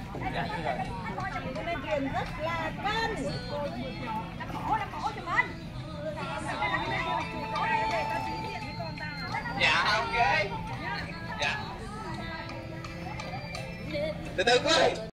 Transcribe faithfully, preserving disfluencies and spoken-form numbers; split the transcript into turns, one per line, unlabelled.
Tiền rất là cân. Làm mổ, làm mổ cho mình.
Dạ ok. Dạ. Từ từ coi.